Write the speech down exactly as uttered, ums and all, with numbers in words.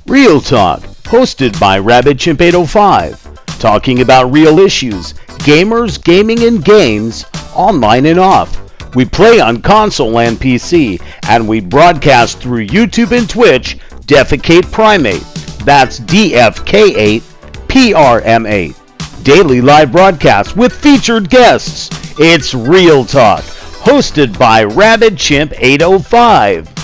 Real Talk, hosted by Rabbit Chimp eight oh five, talking about real issues, gamers, gaming, and games, online and off. We play on console and P C, and we broadcast through YouTube and Twitch, Defecate Primate. That's D F K eight P R M eight. Daily live broadcasts with featured guests. It's Real Talk, hosted by Rabbit Chimp eight oh five.